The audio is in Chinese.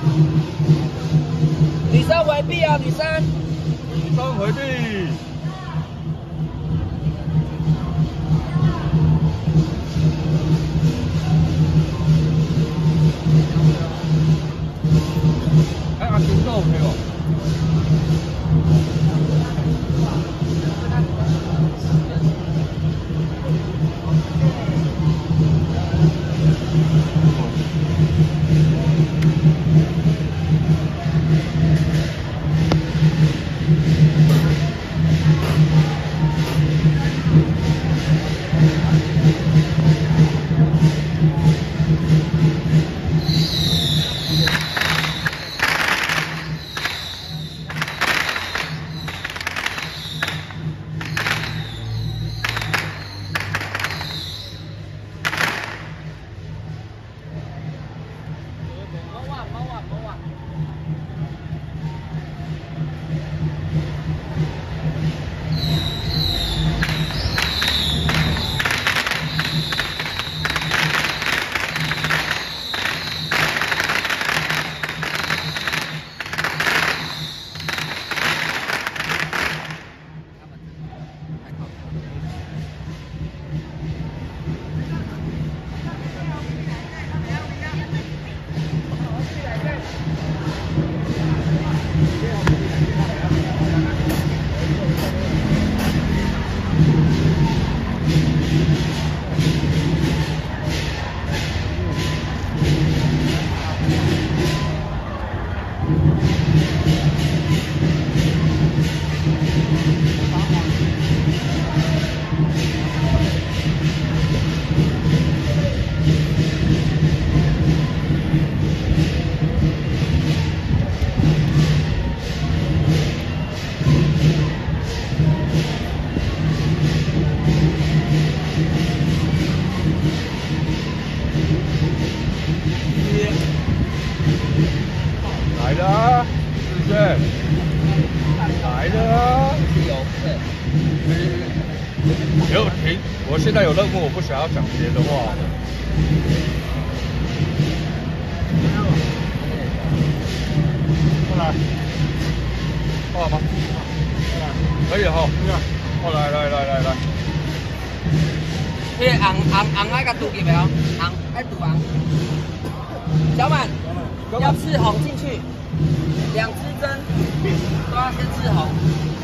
女生回避啊，女生。 女生回避。哎，阿金豆 OK 哦。 来了啊，是不是？来了啊！有停，我现在有任务，我不想要讲别的话。过来，画吗？可以哈。过来，来。 迄个红爱甲堵入了，红爱堵红。小满，要刺红进去，2支针都要先刺红。